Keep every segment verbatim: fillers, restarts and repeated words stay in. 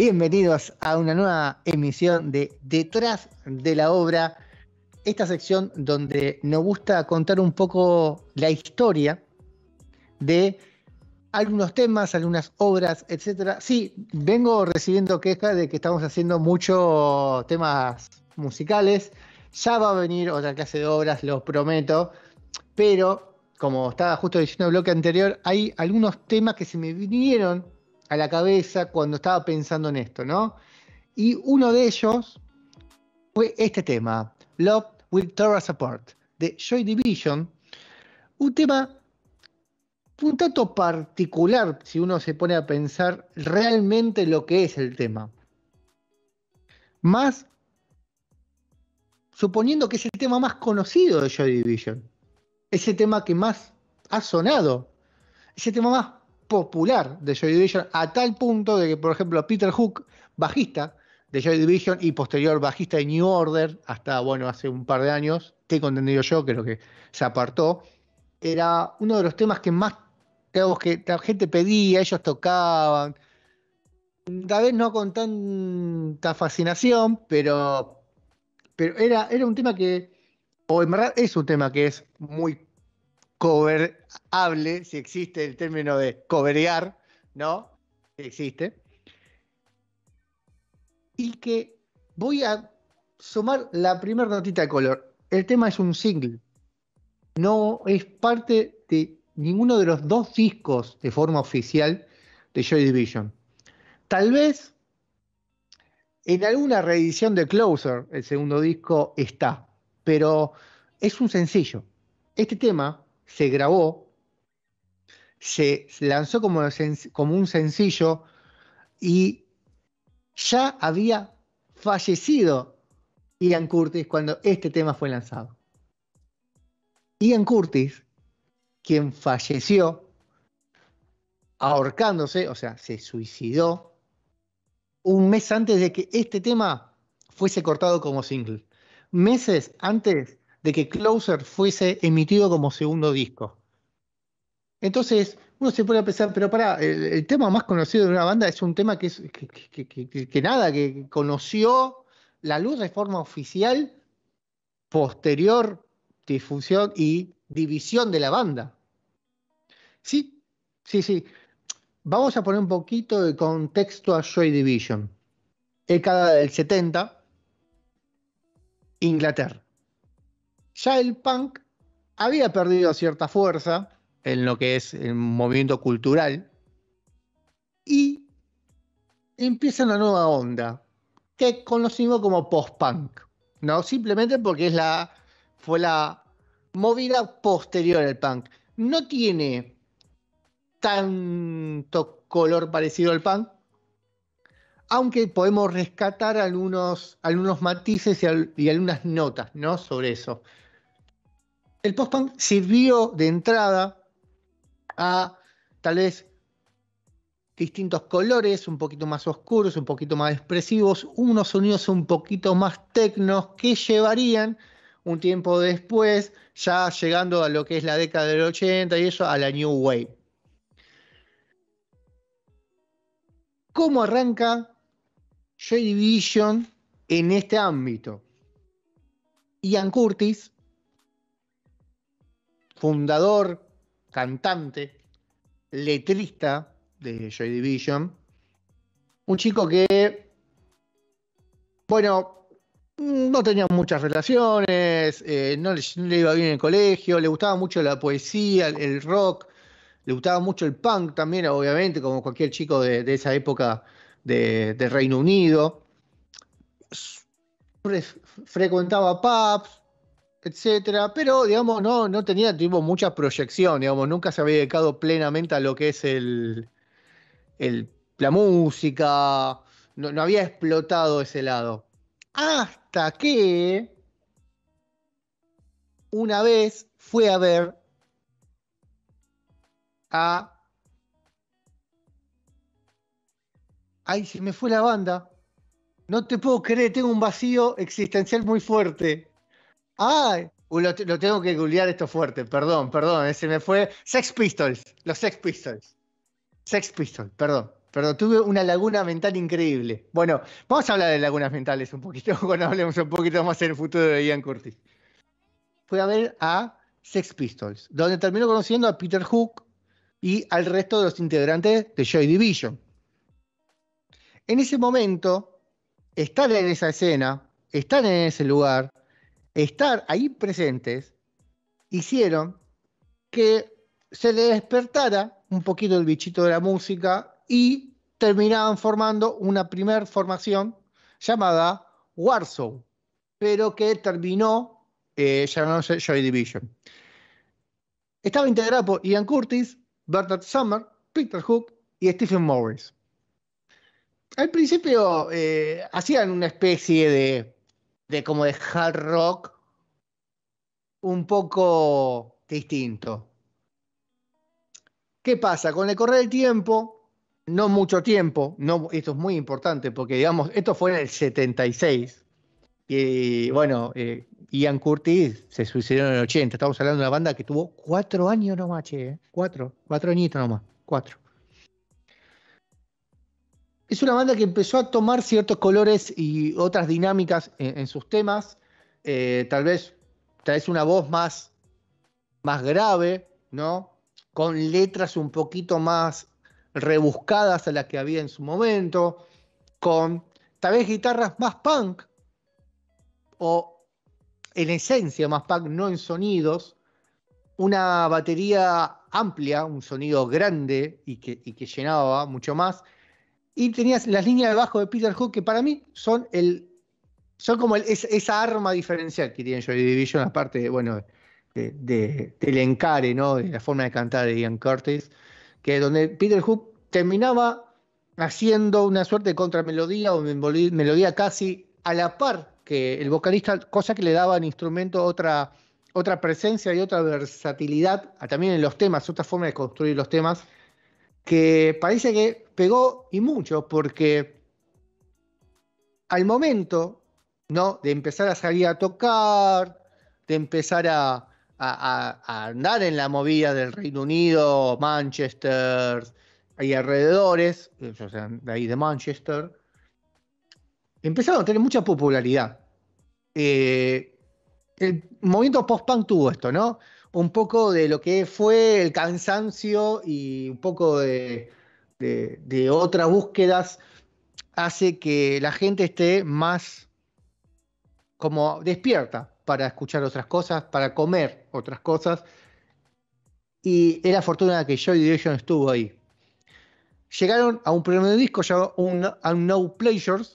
Bienvenidos a una nueva emisión de Detrás de la Obra, esta sección donde nos gusta contar un poco la historia de algunos temas, algunas obras, etcétera. Sí, vengo recibiendo quejas de que estamos haciendo muchos temas musicales. Ya va a venir otra clase de obras, lo prometo, pero como estaba justo diciendo en el bloque anterior, hay algunos temas que se me vinieron a la cabeza cuando estaba pensando en esto, ¿no? Y uno de ellos fue este tema, Love Will Tear Us Apart, de Joy Division, un tema un tanto particular si uno se pone a pensar realmente lo que es el tema. Más suponiendo que es el tema más conocido de Joy Division, ese tema que más ha sonado, ese tema más popular de Joy Division, a tal punto de que, por ejemplo, Peter Hook, bajista de Joy Division y posterior bajista de New Order, hasta, bueno, hace un par de años, tengo entendido yo, creo que se apartó, era uno de los temas que más, digamos, que la gente pedía, ellos tocaban, tal vez no con tanta fascinación, pero, pero era, era un tema que, o en verdad es un tema que es muy coverable, si existe el término de coverear, ¿no? Si existe. Y que voy a sumar la primera notita de color. El tema es un single. No es parte de ninguno de los dos discos de forma oficial de Joy Division. Tal vez en alguna reedición de Closer, el segundo disco, está, pero es un sencillo. Este tema se grabó, se lanzó como, como un sencillo y ya había fallecido Ian Curtis cuando este tema fue lanzado. Ian Curtis, quien falleció ahorcándose, o sea, se suicidó un mes antes de que este tema fuese cortado como single. Meses antes de que Closer fuese emitido como segundo disco. Entonces, uno se pone a pensar, pero pará, el, el tema más conocido de una banda es un tema que, es, que, que, que, que, que nada, que conoció la luz de forma oficial posterior difusión y división de la banda. Sí, sí, sí. Vamos a poner un poquito de contexto a Joy Division. Década del setenta, Inglaterra. Ya el punk había perdido cierta fuerza en lo que es el movimiento cultural y empieza una nueva onda que conocimos como post-punk, ¿no? Simplemente porque es la, fue la movida posterior al punk. No tiene tanto color parecido al punk, aunque podemos rescatar algunos, algunos matices y, al, y algunas notas, ¿no? Sobre eso. El post-punk sirvió de entrada a tal vez distintos colores, un poquito más oscuros, un poquito más expresivos, unos sonidos un poquito más tecnos que llevarían un tiempo después, ya llegando a lo que es la década del ochenta y eso, a la New Wave. ¿Cómo arranca Joy Division en este ámbito? Ian Curtis, fundador, cantante, letrista de Joy Division, un chico que, bueno, no tenía muchas relaciones, eh, no, le, no le iba bien en el colegio, le gustaba mucho la poesía, el, el rock, le gustaba mucho el punk también, obviamente, como cualquier chico de, de esa época de, de Reino Unido. Fre frecuentaba pubs, etcétera, pero digamos no, no tenía tipo, mucha proyección, digamos, nunca se había dedicado plenamente a lo que es el, el, la música, no, no había explotado ese lado. Hasta que una vez fue a ver a... Ay, se me fue la banda. No te puedo creer, tengo un vacío existencial muy fuerte. Ay, lo, lo tengo que googlear esto fuerte, perdón, perdón, se me fue. Sex Pistols, los Sex Pistols. Sex Pistols, perdón. perdón, tuve una laguna mental increíble. Bueno, vamos a hablar de lagunas mentales un poquito, cuando hablemos un poquito más en el futuro de Ian Curtis. Fue a ver a Sex Pistols, donde terminó conociendo a Peter Hook y al resto de los integrantes de Joy Division. En ese momento, estar en esa escena, estar en ese lugar, estar ahí presentes, hicieron que se le despertara un poquito el bichito de la música y terminaban formando una primer formación llamada Warsaw, pero que terminó eh, llamándose Joy Division. Estaba integrado por Ian Curtis, Bernard Sumner, Peter Hook y Stephen Morris. Al principio eh, hacían una especie de, de como de hard rock un poco distinto. ¿Qué pasa? Con el correr del tiempo, no mucho tiempo, no, esto es muy importante porque, digamos, esto fue en el setenta y seis. Y bueno, eh, Ian Curtis se suicidó en el ochenta. Estamos hablando de una banda que tuvo cuatro años nomás, che. ¿eh? Cuatro, cuatro añitos nomás, cuatro. Es una banda que empezó a tomar ciertos colores y otras dinámicas en, en sus temas. Eh, tal vez, tal vez una voz más, más grave, ¿no? Con letras un poquito más rebuscadas a las que había en su momento, con tal vez guitarras más punk, o en esencia más punk, no en sonidos, una batería amplia, un sonido grande y que, y que llenaba mucho más, y tenías las líneas de bajo de Peter Hook que para mí son el son como el, es, esa arma diferencial que tiene Joy Division, aparte de, bueno, de, de, del encare, ¿no? De la forma de cantar de Ian Curtis, que es donde Peter Hook terminaba haciendo una suerte de contramelodía o melodía casi a la par que el vocalista, cosa que le daba al instrumento otra, otra presencia y otra versatilidad, también en los temas, otra forma de construir los temas, que parece que pegó y mucho, porque al momento, ¿no? De empezar a salir a tocar, de empezar a, a, a, a andar en la movida del Reino Unido, Manchester y alrededores, o sea, de ahí de Manchester, empezaron a tener mucha popularidad. Eh, el movimiento post-punk tuvo esto, ¿no? Un poco de lo que fue el cansancio y un poco de, de, de otras búsquedas hace que la gente esté más como despierta para escuchar otras cosas, para comer otras cosas, y era fortuna que Joy Division estuvo ahí. Llegaron a un primer disco llamado Unknown Pleasures,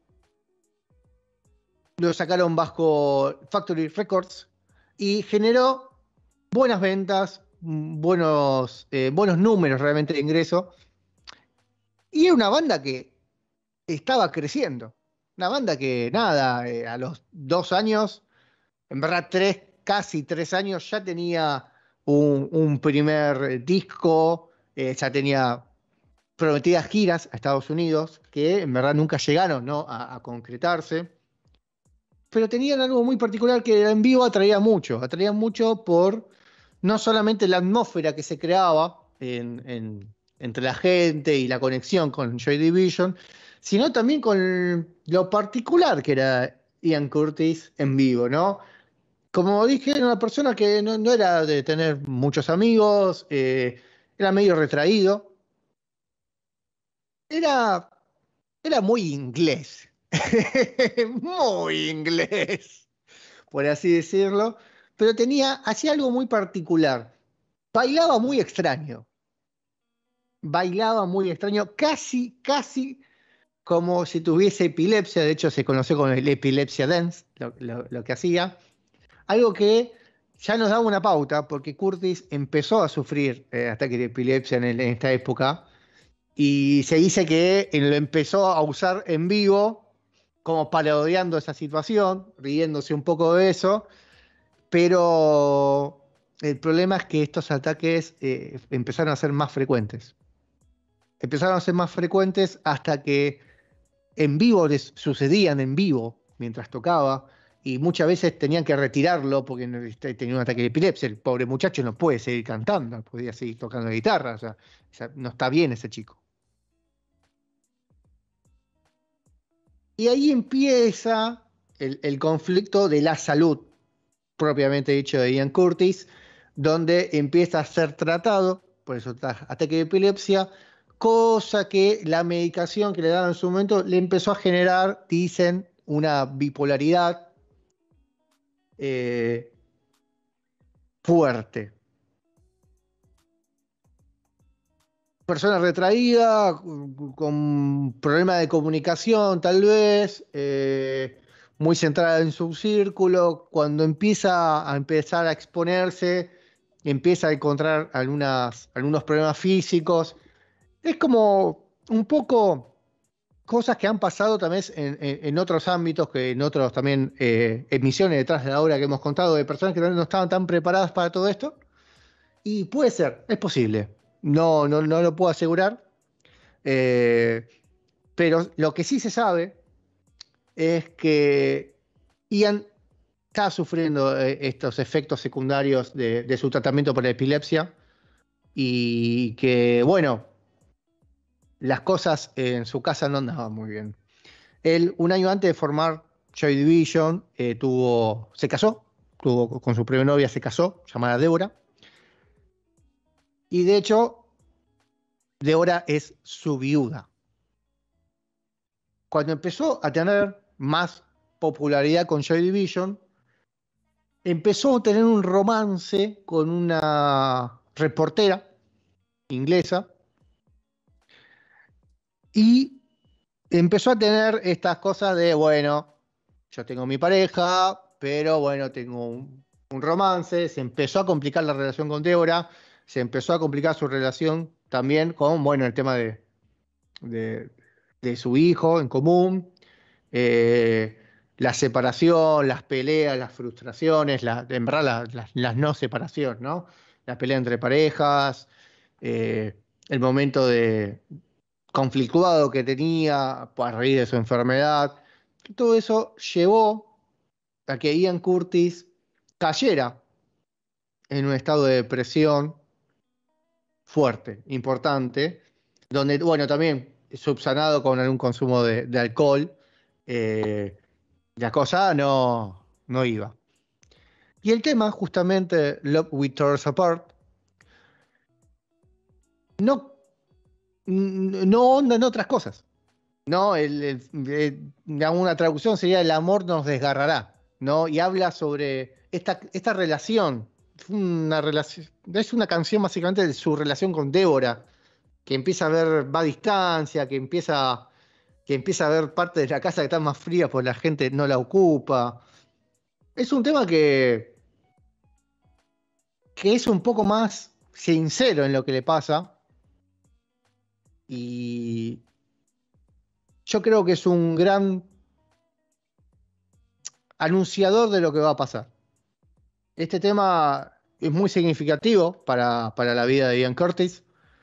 lo sacaron bajo Factory Records y generó buenas ventas, buenos, eh, buenos números realmente de ingreso, y era una banda que estaba creciendo, una banda que nada, eh, a los dos años, en verdad tres, casi tres años, ya tenía un, un primer disco, eh, ya tenía prometidas giras a Estados Unidos, que en verdad nunca llegaron, ¿no? a, a concretarse, pero tenían algo muy particular que en vivo atraía mucho, atraía mucho por no solamente la atmósfera que se creaba en, en, entre la gente y la conexión con Joy Division, sino también con lo particular que era Ian Curtis en vivo, ¿no? Como dije, era una persona que no, no era de tener muchos amigos, eh, era medio retraído, era, era muy inglés, muy inglés, por así decirlo, pero tenía, hacía algo muy particular, bailaba muy extraño, bailaba muy extraño, casi, casi como si tuviese epilepsia, de hecho se conoció como el epilepsia dance, lo, lo, lo que hacía. Algo que ya nos daba una pauta, porque Curtis empezó a sufrir eh, ataques de epilepsia en, el, en esta época, y se dice que lo empezó a usar en vivo, como parodiando esa situación, riéndose un poco de eso, pero el problema es que estos ataques eh, empezaron a ser más frecuentes. Empezaron a ser más frecuentes hasta que en vivo les sucedían en vivo mientras tocaba, y muchas veces tenían que retirarlo porque tenía un ataque de epilepsia. El pobre muchacho no puede seguir cantando, no podía seguir tocando la guitarra, o sea, o sea, no está bien ese chico. Y ahí empieza el, el conflicto de la salud, propiamente dicho, de Ian Curtis, donde empieza a ser tratado por esos ataques de epilepsia, cosa que la medicación que le daban en su momento le empezó a generar, dicen, una bipolaridad eh, fuerte. Persona retraída, con problemas de comunicación tal vez, eh, muy centrada en su círculo, cuando empieza a empezar a exponerse, empieza a encontrar algunas, algunos problemas físicos. Es como un poco cosas que han pasado también en, en- en otros ámbitos, que en otros también eh, emisiones detrás de la obra que hemos contado, de personas que no estaban tan preparadas para todo esto. Y puede ser, es posible. No, no, no lo puedo asegurar. Eh, pero lo que sí se sabe es que Ian está sufriendo eh, estos efectos secundarios de, de su tratamiento por la epilepsia y que, bueno, las cosas en su casa no andaban muy bien. Él, un año antes de formar Joy Division, eh, tuvo, se casó, tuvo con su primera novia, se casó, llamada Débora, y de hecho, Débora es su viuda. Cuando empezó a tener más popularidad con Joy Division, empezó a tener un romance con una reportera inglesa y empezó a tener estas cosas de, bueno, yo tengo mi pareja, pero bueno, tengo un, un romance, se empezó a complicar la relación con Débora, se empezó a complicar su relación también con, bueno, el tema de, de, de su hijo en común, eh, la separación, las peleas, las frustraciones, la, en verdad la- las, las no separación, ¿no? La pelea entre parejas, eh, el momento de conflictuado que tenía a raíz de su enfermedad. Todo eso llevó a que Ian Curtis cayera en un estado de depresión fuerte, importante, donde, bueno, también subsanado con algún consumo de, de alcohol, eh, la cosa no, no iba. Y el tema, justamente, Love We Tore Us Apart, no, no onda en otras cosas. No, el, el- el- digamos, una traducción sería El amor nos desgarrará, ¿no? Y habla sobre esta, esta relación. Fue Una relación. Es una canción básicamente de su relación con Débora, que empieza a ver, va a distancia, que empieza, que empieza a ver parte de la casa que está más fría porque la gente no la ocupa. Es un tema que, que es un poco más sincero en lo que le pasa y yo creo que es un gran anunciador de lo que va a pasar. Este tema es muy significativo para, para la vida de Ian Curtis.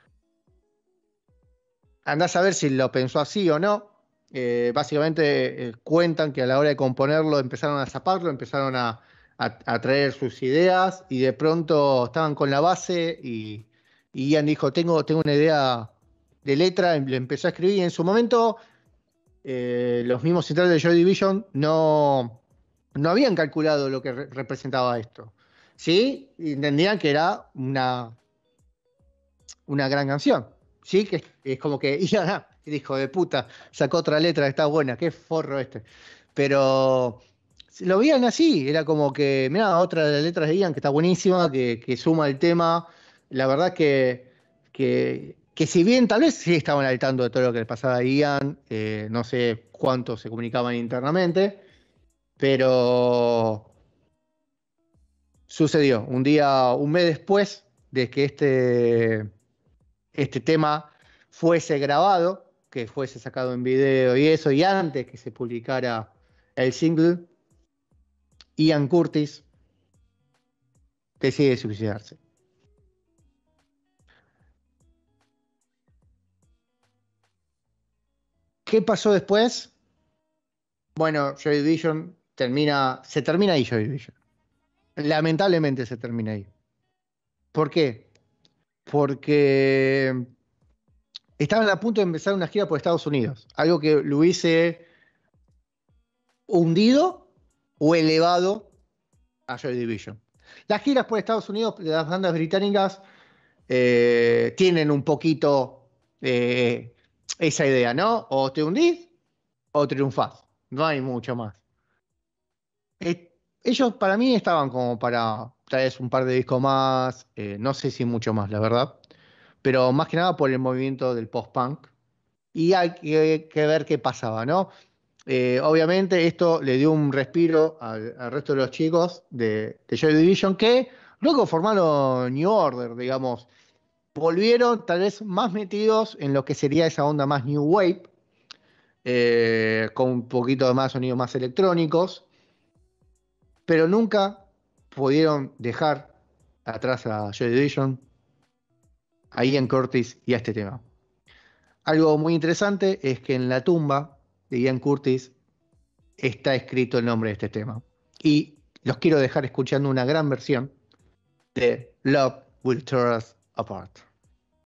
Andás a ver si lo pensó así o no. Eh, básicamente eh, cuentan que a la hora de componerlo empezaron a zaparlo, empezaron a, a- a traer sus ideas y de pronto estaban con la base y, y Ian dijo, tengo, tengo una idea de letra, le empezó a escribir y en su momento eh, los mismos centrales de Joy Division no, no habían calculado lo que re- representaba esto. Sí, entendían que era una, una gran canción. Sí, que es, es como que, y ya, hijo de puta, sacó otra letra, está buena, qué forro este. Pero lo veían así, era como que, mira, otra de las letras de Ian que está buenísima, que, que suma el tema. La verdad que, que, que si bien tal vez sí estaban al tanto de todo lo que le pasaba a Ian, eh, no sé cuánto se comunicaban internamente, pero sucedió. Un día, un mes después de que este este tema fuese grabado, que fuese sacado en video y eso, y antes que se publicara el single, Ian Curtis decide suicidarse. ¿Qué pasó después? Bueno, Joy Division termina, se termina ahí Joy Division. Lamentablemente se termina ahí. ¿Por qué? Porque estaban a punto de empezar una gira por Estados Unidos, algo que lo hubiese hundido o elevado a Joy Division. Las giras por Estados Unidos de las bandas británicas eh, tienen un poquito eh, esa idea, ¿no? O te hundís o triunfás. No hay mucho más. Eh, ellos para mí estaban como para tal vez un par de discos más, eh, no sé si mucho más, la verdad, pero más que nada por el movimiento del post-punk. Y hay que, que ver qué pasaba, ¿no? Eh, obviamente esto le dio un respiro al, al resto de los chicos de, de Joy Division que luego formaron New Order, digamos. Volvieron tal vez más metidos en lo que sería esa onda más New Wave, eh, con un poquito de más sonidos más electrónicos, pero nunca pudieron dejar atrás a Joy Division, a Ian Curtis y a este tema. Algo muy interesante es que en la tumba de Ian Curtis está escrito el nombre de este tema. Y los quiero dejar escuchando una gran versión de Love Will Tear Us Apart.